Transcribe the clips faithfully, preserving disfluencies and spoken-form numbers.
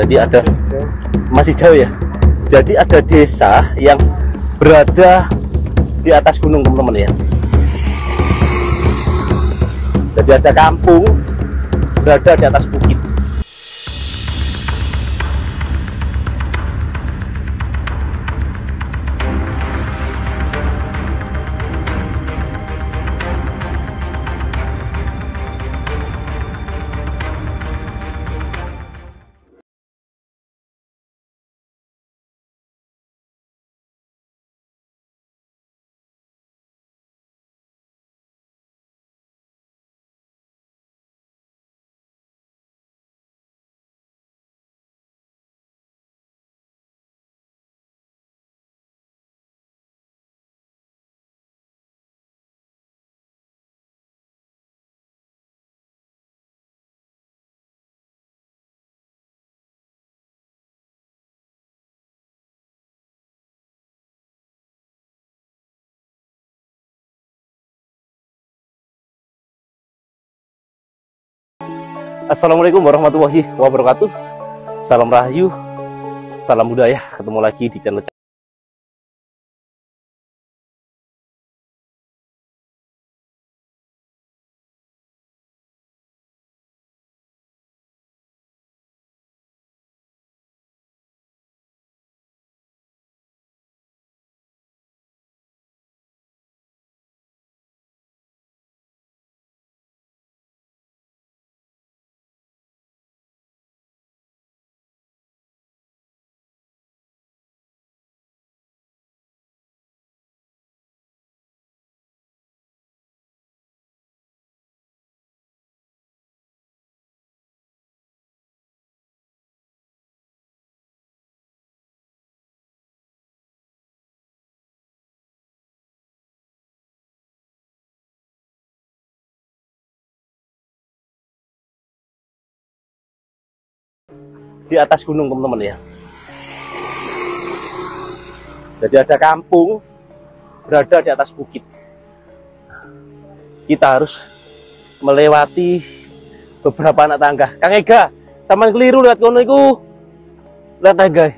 Jadi ada masih jauh ya. Jadi ada desa yang berada di atas gunung teman-teman ya. Jadi ada kampung berada di atas bukit. Assalamualaikum warahmatullahi wabarakatuh. Salam Rahayu, salam budaya. Ketemu lagi di channel di atas gunung teman-teman ya. Jadi ada kampung berada di atas bukit. Kita harus melewati beberapa anak tangga. Kang Ega, sama keliru lihat kono iku. Lihat tangga.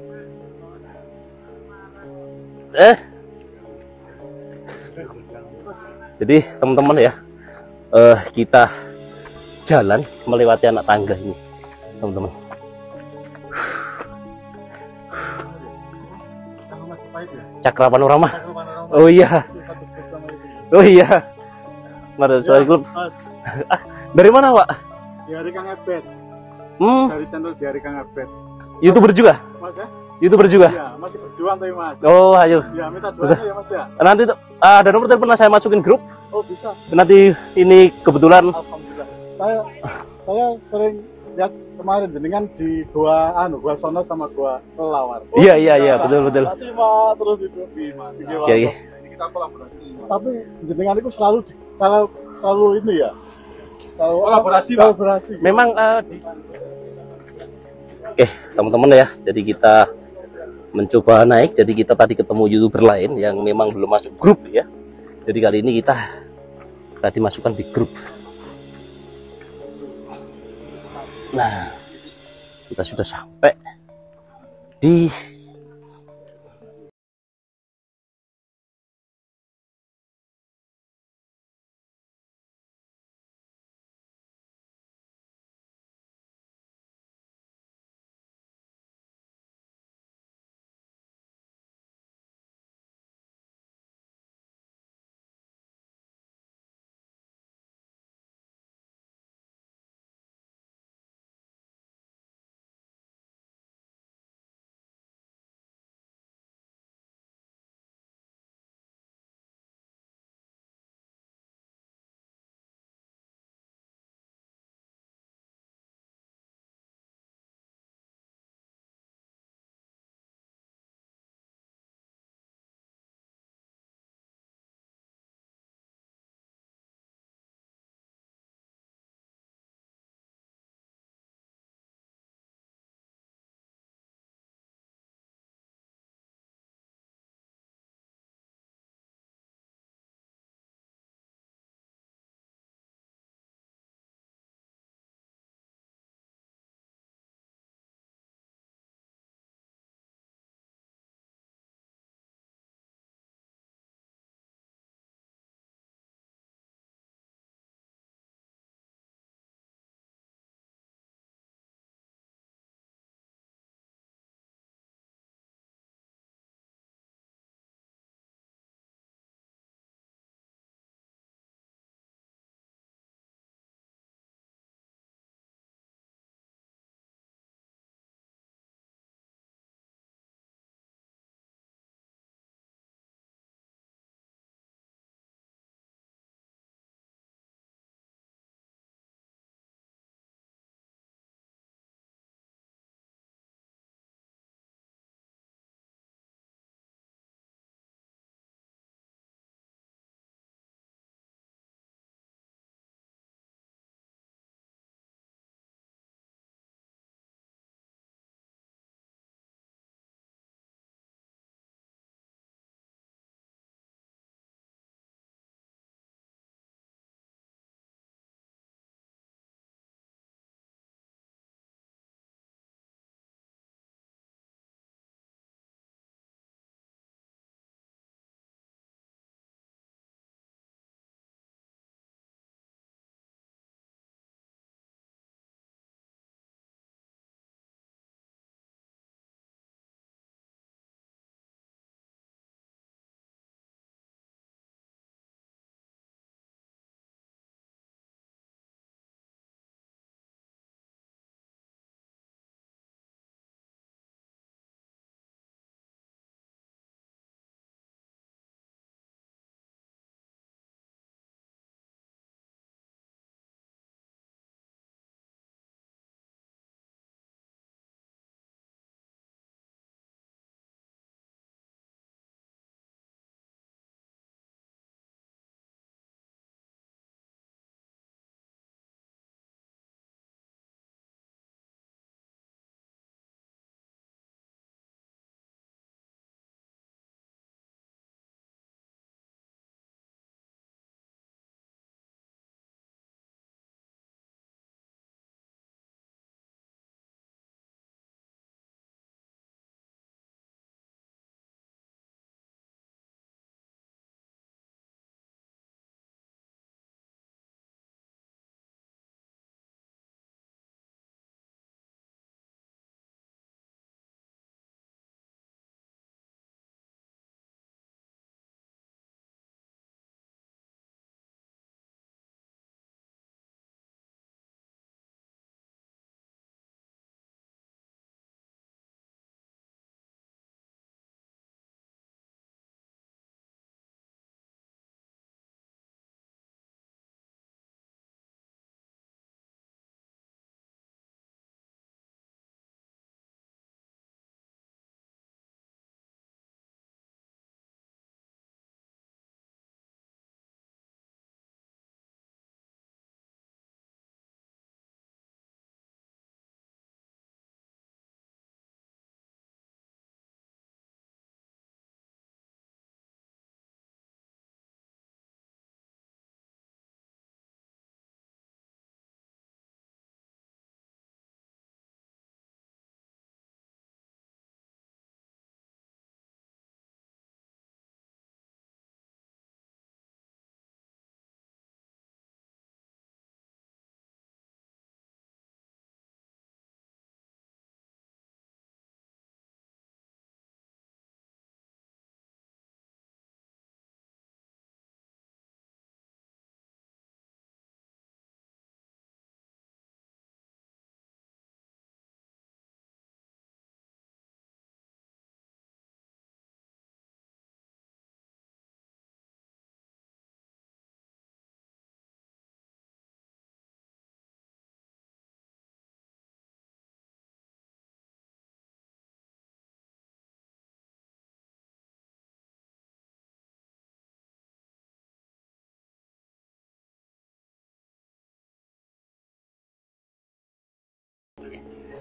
Eh. Jadi teman-teman ya, eh, kita jalan melewati anak tangga ini, teman-teman. Cakra Panorama. Oh iya. Oh iya. Mari saya klub. Dari mana, Pak? Dari Kang Ebet. Hmm. Dari channel Dari Kang Ebet. YouTuber juga? Mas ya? YouTuber juga? Iya, masih berjuang tapi Mas. Oh, ayo. Ya, minta doanya ya Mas ya. Nanti uh, ada nomor telepon saya masukin grup. Oh, bisa. Nanti ini kebetulan Alhamdulillah. Saya saya sering lihat kemarin jenengan di gua anu gua Sono sama gua Kelawar. Oh, iya iya iya betul betul. Masih Mas terus itu di Mas. Iya, iya. Ini kita kolaborasi. Tapi jenengan itu selalu selalu selalu ini ya. Selalu kolaborasi, Pak. Kolaborasi. Memang uh, di Oke, teman-teman ya. Jadi kita mencoba naik. Jadi kita tadi ketemu YouTuber lain yang memang belum masuk grup ya. Jadi kali ini kita tadi masukkan di grup. Nah, kita sudah sampai di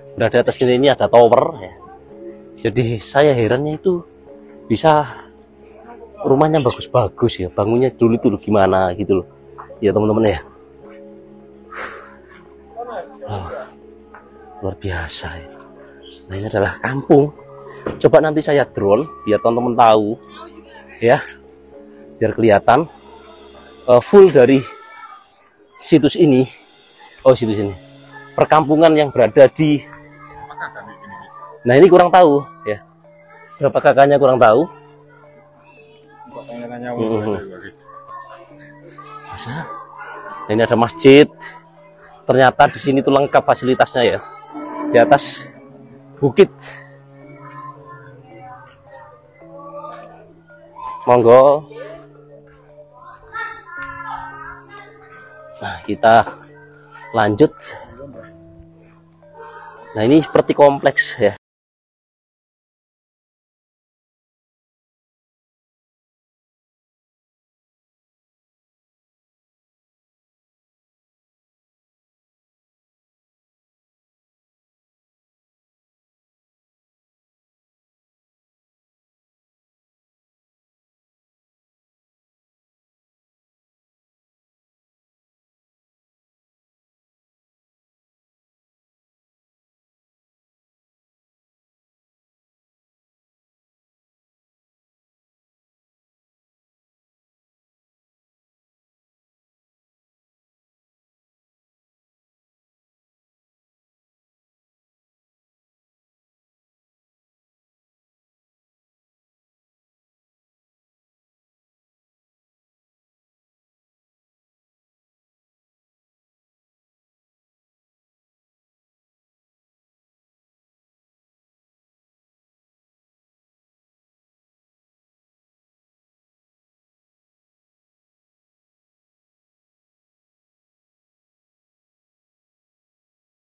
berada atas sini ini ada tower ya. Jadi saya herannya itu bisa rumahnya bagus-bagus ya, bangunnya dulu tuh gimana gitu loh ya teman-teman ya. Oh, luar biasa ya. Nah, ini adalah kampung. Coba nanti saya drone biar teman-teman tahu ya, biar kelihatan uh, full dari situs ini. Oh, situs ini perkampungan yang berada di, nah ini kurang tahu ya, berapa kakaknya kurang tahu. Hmm. Masa? Nah, ini ada masjid. Ternyata di sini tuh lengkap fasilitasnya ya. Di atas bukit. Monggo. Nah, kita lanjut. Nah, ini seperti kompleks ya.